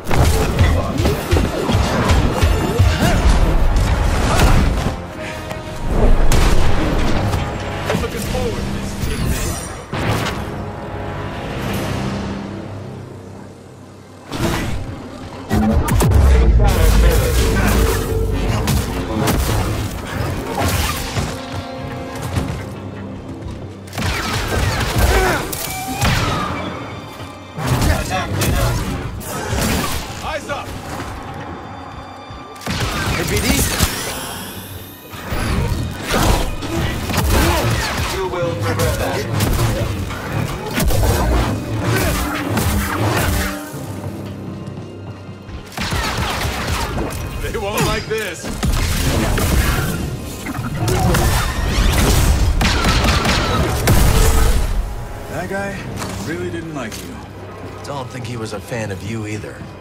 Looking forward to this tidbit. Eyes up! Hey, BD? You will regret that. They won't like this. That guy really didn't like you. Don't think he was a fan of you either.